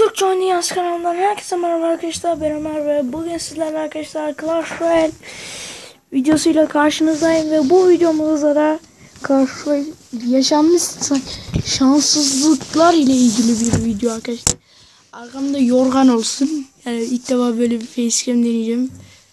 Türkçe Oynayan kanalından herkese merhaba arkadaşlar, ben Ömer ve bugün sizlerle arkadaşlar Clash Royale videosuyla karşınızdayım ve bu videomuzda da Clash Royale yaşanmış şanssızlıklar ile ilgili bir video arkadaşlar. Arkamda yorgan olsun, yani ilk defa böyle bir facecam deneyeceğim.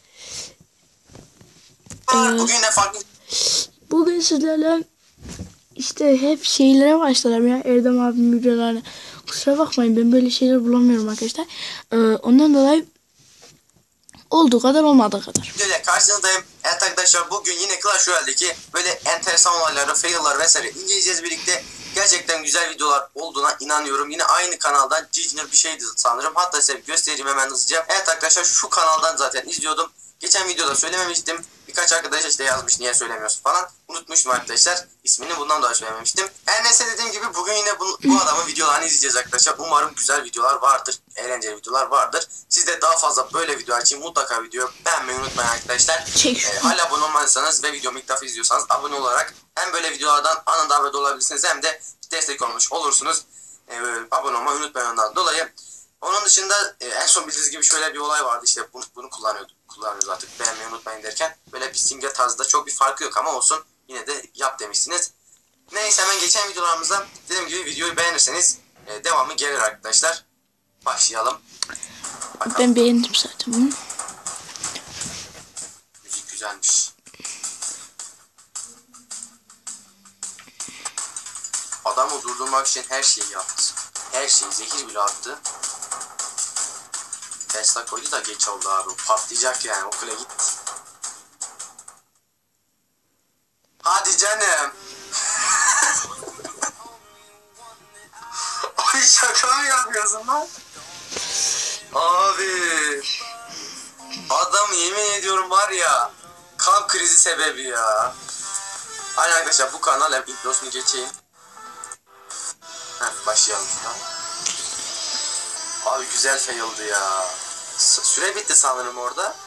Bugün sizlerle işte hep şeylere başlarım ya, Erdem abim videolarına. Kusura bakmayın, ben böyle şeyler bulamıyorum arkadaşlar. Ondan dolayı olduğu kadar olmadığı kadar. Videoyla karşınızdayım. Evet arkadaşlar, bugün yine Clash Royale'deki böyle enteresan olayları, fail'lar vesaire inceleyeceğiz birlikte. Gerçekten güzel videolar olduğuna inanıyorum. Yine aynı kanaldan Gijner bir şeydi sanırım. Hatta size göstereyim hemen hızlıca. Evet arkadaşlar, şu kanaldan zaten izliyordum. Geçen videoda söylememiştim. Birkaç arkadaş işte yazmış niye söylemiyorsun falan. Unutmuştum arkadaşlar. İsmini bundan daha söylememiştim. Her neyse, dediğim gibi bugün yine bu adamın videolarını izleyeceğiz arkadaşlar. Umarım güzel videolar vardır. Eğlenceli videolar vardır. Siz de daha fazla böyle video için mutlaka video beğenmeyi unutmayın arkadaşlar. Hala abone olmadıysanız ve videomu ilk defa izliyorsanız abone olarak hem böyle videolardan anında haberdar olabilirsiniz hem de destek olmuş olursunuz. Abone olmayı unutmayın ondan dolayı. Onun dışında en son bildiğiniz gibi şöyle bir olay vardı, işte bunu kullanıyoruz artık, beğenmeyi unutmayın derken. Böyle bir simge tarzda çok bir farkı yok ama olsun, yine de yap demişsiniz. Neyse, hemen geçen videolarımızda dediğim gibi videoyu beğenirseniz devamı gelir arkadaşlar. Başlayalım. Bakalım. Ben beğendim zaten bunu. Müzik güzelmiş. Adamı durdurmak için her şeyi yaptı. Her şeyi, zehir bile attı. Tesla koydu da geç oldu abi. Patlayacak yani, o kule gitti. Hadi canım. Ay, şaka mı yapıyorsun lan? Abi. Adam yemin ediyorum var ya, kalp krizi sebebi ya. Hani arkadaşlar, bu kanal hep introsunu geçeyim. Başlayalım şuna. Abi güzel fail'dı ya. Süre bitti sanırım orada.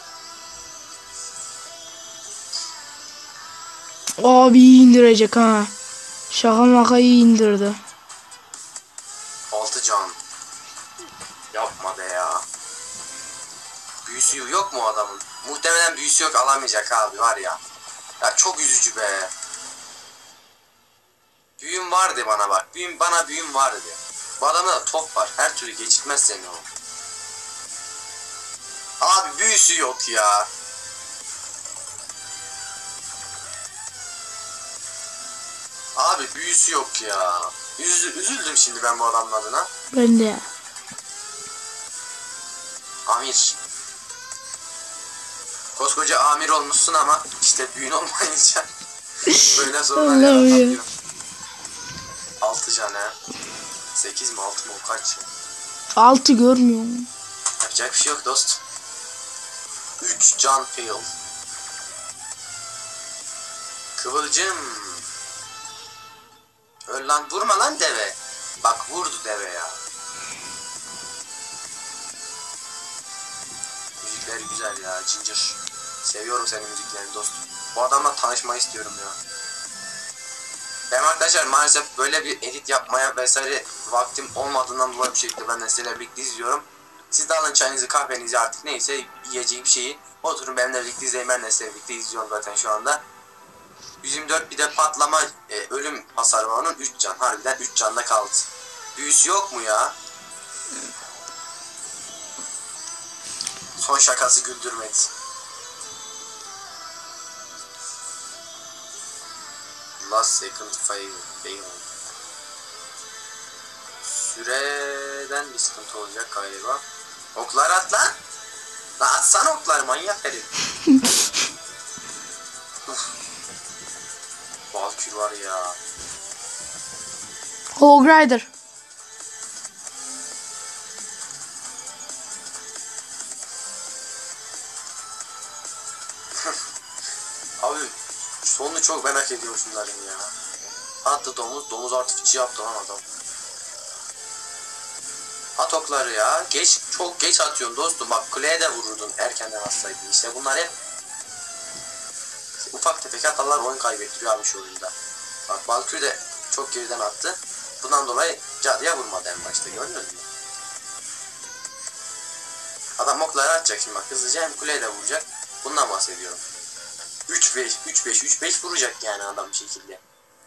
Abi iyi indirecek ha. Şaka maka iyi indirdi. 6 can. Yapma be ya. Büyüsü yok mu adamın? Muhtemelen büyüsü yok, alamayacak abi, var ya. Ya çok üzücü be. Büyüm vardı bana bak. Büyüm vardı. Bu adamda da top var. Her türlü geçirmez seni o. Abi büyüsü yok ya. Abi büyüsü yok ya. Üzüldüm şimdi ben bu adamın adına. Ben de. Amir. Koskoca amir olmuşsun ama işte büyün olmayınca böyle sorunlar yaratabiliyor. 6 can he. 8 mi 6 mı, o kaç? 6 görmüyor mu? Yapacak bir şey yok dostum. 3 can fail. Kıvılcım. Öl lan, vurma lan deve. Bak vurdu deve ya. Müzikler güzel ya Ginger. Seviyorum senin müziklerini dostum. Bu adamla tanışmayı istiyorum ya. Ben arkadaşlar maalesef böyle bir edit yapmaya vesaire vaktim olmadığından dolayı bir şekilde ben de sizlerle birlikte izliyorum. Siz de alın çayınızı, kahvenizi, artık neyse yiyeceğim şeyi. Oturun benimle birlikte izleyin, ben de sizlerle birlikte izliyorum zaten şu anda. 124 bir de patlama ölüm hasarı var onun, 3 can. Harbiden 3 canda kaldı. Büyüsü yok mu ya? Son şakası güldürmedi. Last second fail. Süreden bir sıkıntı olacak galiba. Oklar at lan. Lan atsana oklar, manyak herif. Valkür var ya. Hog Rider. Abi sonunu çok merak ediyorum şunların ya. Attı domuz artık içi yaptı lan adam. At okları ya. Çok geç atıyorsun dostum. Bak kuleye de vururdun erkenden atsaydın. İşte bunlar hep ufak tefek hatalar oyun kaybettiriyor abi şu oyunda. Bak Valkyrie de çok geriden attı. Bundan dolayı cadıya vurmadı en başta, gördünüz mü? Adam okları atacak şimdi bak. Hızlıca hem kuleye de vuracak. Bundan bahsediyorum. 3-5 vuracak yani adam bir şekilde.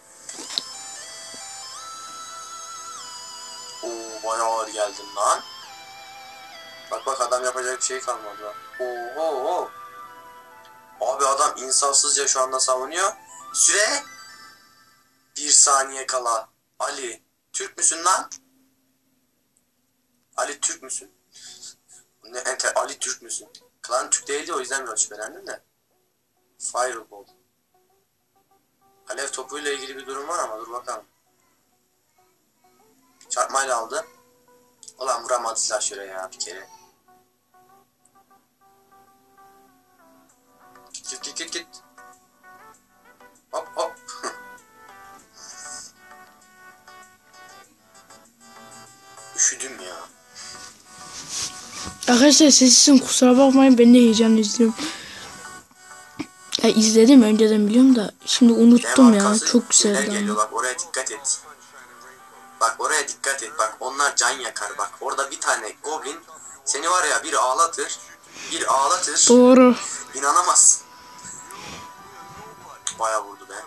Oo bayağı ağır geldin lan. Bak adam yapacak bir şey kalmadı lan. Oo. Abi adam insafsızca şu anda savunuyor. Süre 1 saniye kala. Ali Türk müsün lan? Ali Türk müsün? Ali Türk müsün? Klan Türk değildi o yüzden biraz şüphelendim de. Fireball. Alev topuyla ilgili bir durum var ama dur bakalım. Çarpmayla aldı. Ulan vuramadı silahşöre ya bir kere. Git. Hop. Üşüdüm ya. Arkadaşlar sesizsin kusura bakmayın, ben de heyecanla izliyorum. Ya izledim önceden biliyorum da şimdi unuttum ya, çok güzeldi ama. Bak oraya dikkat et. Bak onlar can yakar bak. Orada bir tane goblin seni var ya bir ağlatır. Doğru. İnanamazsın. Bayağı vurdu be.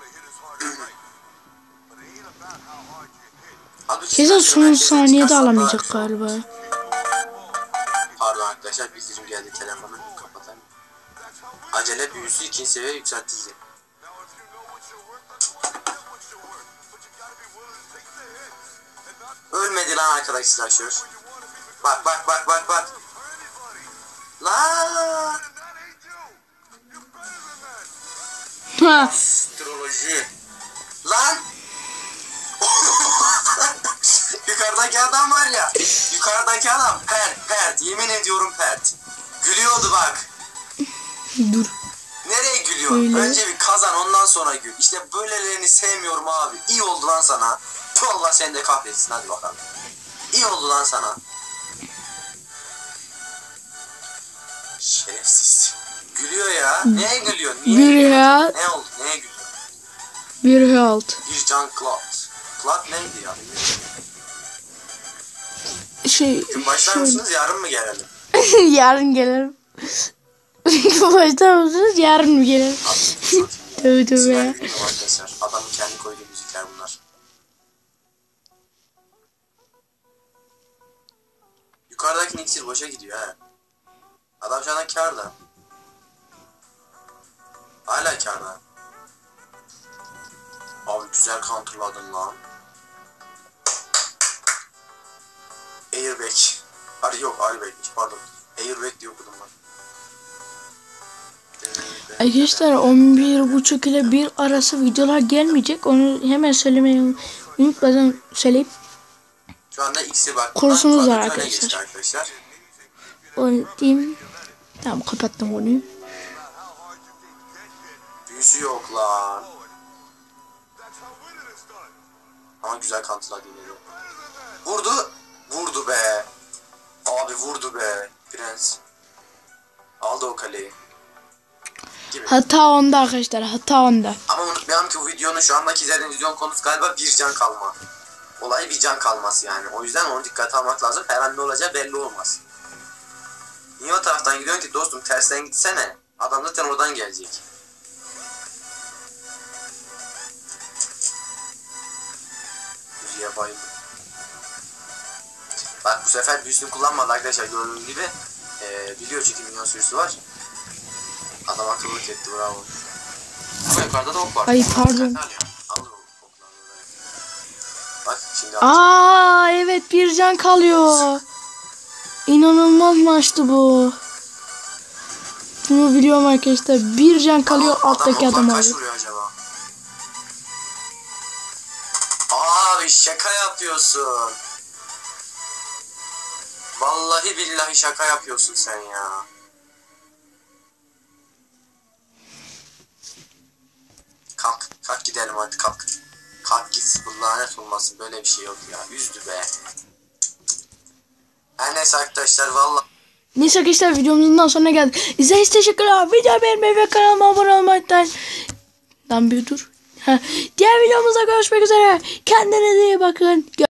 Kesin son saniyede alamayacak galiba. Pardon arkadaşlar bildirim geldi, telefonu kapatayım. Acele büyüsü 2. seviye yükseltildi. Ölmedi lan arkadaşlar şur. Bak. Lan. Astroloji. Lan. Yukarıdaki adam var ya. Yukarıdaki adam pert. Yemin ediyorum pert. Gülüyordu bak. Dur. Nereye gülüyorsun? Öyle. Önce bir kazan ondan sonra gül. İşte böylelerini sevmiyorum abi. İyi oldu lan sana. Allah seni de kahretsin hadi bakalım. İyi oldu lan sana. Şerefsiz. Gülüyor ya. Neye gülüyor? Bir ya. Ne oldu? Neye gülüyor? Bir halt. Bir can Cloud. Cloud neydi ya? Gün başlar mısınız? Yarın mı gelelim? Yarın gelirim. Başlar mısınız? Yarın mı gelirim? Tövbe ya. Arkadaşlar adamın kendi koyduğu müzikler bunlar. Yukarıdaki iksir boşa gidiyor ha. Adam şu anda kârda. Hala kârda. Abi güzel counterladın lan. Airbag. Airbag'miş pardon. Airbag diye okudum ben. Arkadaşlar 11.30 ile 1 arası videolar gelmeyecek. Onu hemen söylemeyi unutmadan söyleyip şu anda iksir bak. kursunuz var arkadaşlar. Onu diyeyim. Tamam kapattım konuyu. Büyüsü yok lan. Ama güzel counterladı yine de. Vurdu be. Abi vurdu be. Prens. Aldı o kaleyi. Gibi. Hata onda arkadaşlar, hata onda. Ama unutmayalım ki bu videonun şu andaki izlediğiniz videonun konusu galiba bir can kalma. Olay bir can kalması yani. O yüzden onu dikkate almak lazım. Her an ne olacağı belli olmaz. Niye o taraftan gidiyorsun ki dostum? Tersten gitsene. Adam zaten oradan gelecek. Müziğe bayıldım. Bak bu sefer büyüsünü kullanmadı arkadaşlar gördüğünüz gibi. Biliyor çünkü minyon sürüsü var. Adam akıllık etti bravo. Ama yukarıda da ok var. Ay pardon. Bak şimdi Evet bir can kalıyor. İnanılmaz maçtı bu. Bunu biliyorum arkadaşlar. Bir can kalıyor alttaki adam kaç abi. vuruyor acaba? Abi şaka yapıyorsun. Vallahi billahi şaka yapıyorsun sen ya. Kalk gidelim hadi kalk. Kalk git bu lanet olmasın böyle bir şey yok ya. Üzdü be. Her neyse arkadaşlar vallahi. Neyse arkadaşlar videomuzun daha sonuna geldik. İzlediğiniz için teşekkürler. Video beğenmeyi ve kanalıma abone olmayı unutmayın. Lan bir dur. Diğer videomuzda görüşmek üzere. Kendinize iyi bakın.